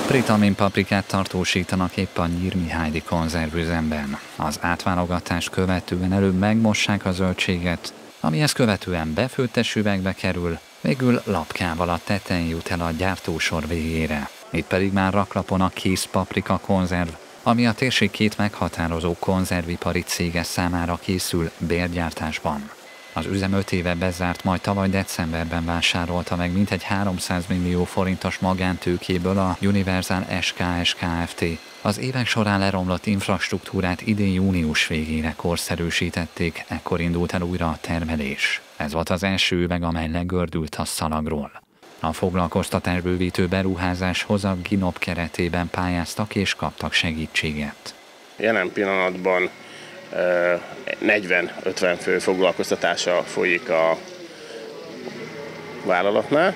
Britamin paprikát tartósítanak épp a Nyírmihálydi konzervüzemben. Az átválogatást követően előbb megmossák a zöldséget, ami ezt követően befőttes üvegbe kerül, végül lapkával a tetején jut el a gyártósor végére. Itt pedig már raklapon a kész paprika konzerv, ami a térség két meghatározó konzervipari cége számára készül bérgyártásban. Az üzem 5 éve bezárt, majd tavaly decemberben vásárolta meg mintegy 300 millió forintos magántőkéből a Universal SKS Kft. Az évek során leromlott infrastruktúrát idén június végére korszerűsítették, ekkor indult el újra a termelés. Ez volt az első üveg, amely legördült a szalagról. A foglalkoztatásbővítő beruházáshoz a GINOP keretében pályáztak és kaptak segítséget. Jelen pillanatban 40-50 fő foglalkoztatása folyik a vállalatnál.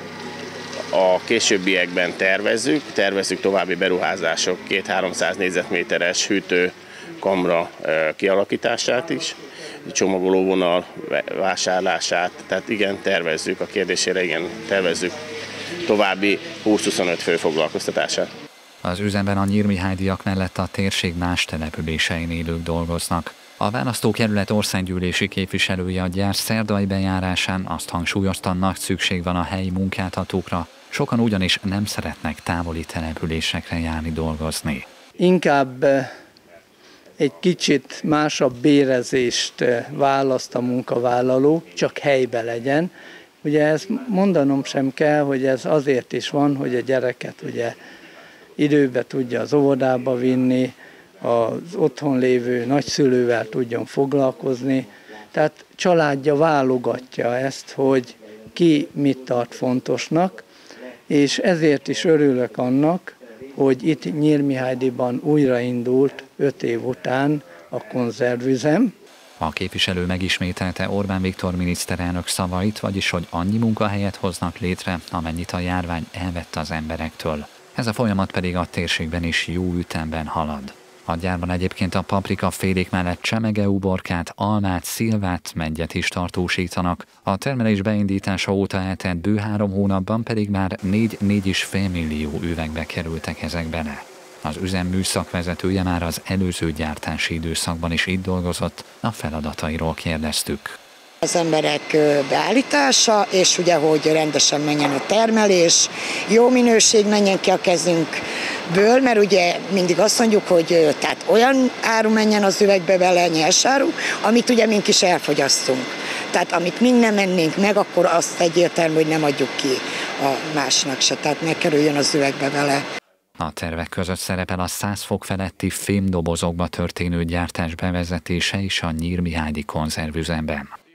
A későbbiekben tervezzük további beruházások 200-300 négyzetméteres hűtőkamra kialakítását is, csomagolóvonal vásárlását, tehát igen, tervezzük, a kérdésére igen, tervezzük további 20-25 fő foglalkoztatását. Az üzemben a nyírmihályiak mellett a térség más településein élők dolgoznak. A választókerület országgyűlési képviselője a gyár szerdai bejárásán azt hangsúlyozta, nagy szükség van a helyi munkáltatókra, sokan ugyanis nem szeretnek távoli településekre járni dolgozni. Inkább egy kicsit másabb bérezést választ a munkavállaló, csak helybe legyen. Ugye ezt mondanom sem kell, hogy ez azért is van, hogy a gyereket ugye időbe tudja az óvodába vinni, az otthon lévő nagyszülővel tudjon foglalkozni. Tehát családja válogatja ezt, hogy ki mit tart fontosnak, és ezért is örülök annak, hogy itt Nyírmihályiban újraindult 5 év után a konzervüzem. A képviselő megismételte Orbán Viktor miniszterelnök szavait, vagyis hogy annyi munkahelyet hoznak létre, amennyit a járvány elvett az emberektől. Ez a folyamat pedig a térségben is jó ütemben halad. A gyárban egyébként a paprika félék mellett csemegeuborkát, almát, szilvát, meggyet is tartósítanak. A termelés beindítása óta eltelt bő 3 hónapban pedig már 4-4,5 millió üvegbe kerültek ezek bele. Az üzem műszakvezetője már az előző gyártási időszakban is itt dolgozott, a feladatairól kérdeztük. Az emberek beállítása, és ugye, hogy rendesen menjen a termelés, jó minőség menjen ki a kezünkből, mert ugye mindig azt mondjuk, hogy tehát olyan áru menjen az üvegbe bele, nyersáru, amit ugye mink is elfogyasztunk. Tehát amit mink nem mennénk meg, akkor azt egyértelmű, hogy nem adjuk ki a másnak se, tehát ne kerüljön az üvegbe bele. A tervek között szerepel a 100 fok feletti fémdobozokba történő gyártás bevezetése is a nyírmihályi konzervüzemben.